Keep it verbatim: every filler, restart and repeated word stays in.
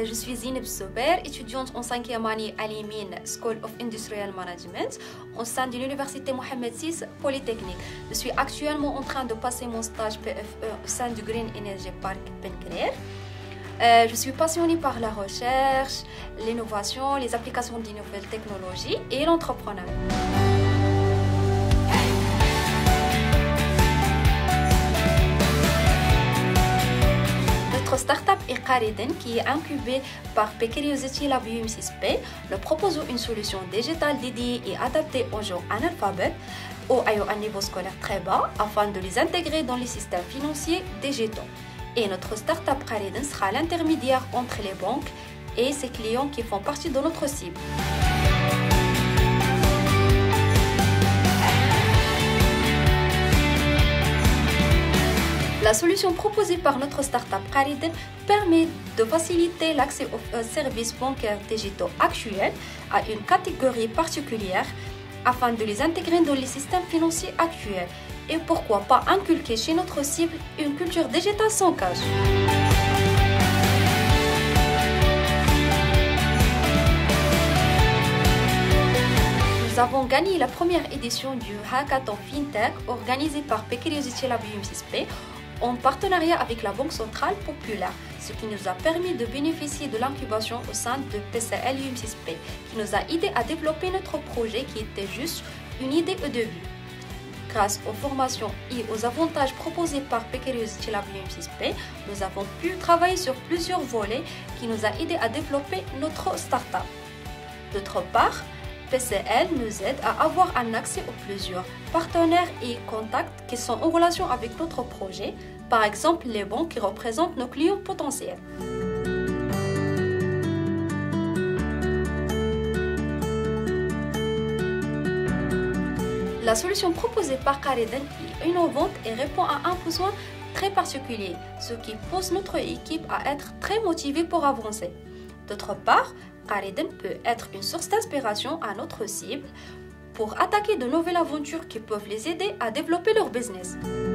Euh, je suis Zineb Souber, étudiante en cinquième année à l'I M I N School of Industrial Management au sein de l'Université Mohamed six Polytechnique. Je suis actuellement en train de passer mon stage P F E au sein du Green Energy Park Benclair. Euh, je suis passionnée par la recherche, l'innovation, les applications de nouvelles technologies et l'entrepreneuriat. Notre start-up est Qariden, qui est incubée par P Curiosity Lab U M six P. Nous proposons une solution digitale dédiée et adaptée aux gens analphabètes ou ayant un niveau scolaire très bas afin de les intégrer dans les systèmes financiers digitaux. Et notre start-up Qariden sera l'intermédiaire entre les banques et ses clients qui font partie de notre cible. La solution proposée par notre start-up Qariden permet de faciliter l'accès aux services bancaires digitaux actuels à une catégorie particulière afin de les intégrer dans les systèmes financiers actuels. Et pourquoi pas inculquer chez notre cible une culture digitale sans cash. Nous avons gagné la première édition du Hackathon FinTech organisé par P Curiosity Lab U M six P en partenariat avec la Banque Centrale Populaire, ce qui nous a permis de bénéficier de l'incubation au sein de P C L U M six P, qui nous a aidé à développer notre projet qui était juste une idée au début. Grâce aux formations et aux avantages proposés par P Curiosity Lab U M six P, nous avons pu travailler sur plusieurs volets qui nous a aidé à développer notre start-up. D'autre part, P C L nous aide à avoir un accès aux plusieurs partenaires et contacts qui sont en relation avec notre projet, par exemple les banques qui représentent nos clients potentiels. La solution proposée par Qariden est innovante et répond à un besoin très particulier, ce qui pousse notre équipe à être très motivée pour avancer. D'autre part, Qariden peut être une source d'inspiration à notre cible pour attaquer de nouvelles aventures qui peuvent les aider à développer leur business.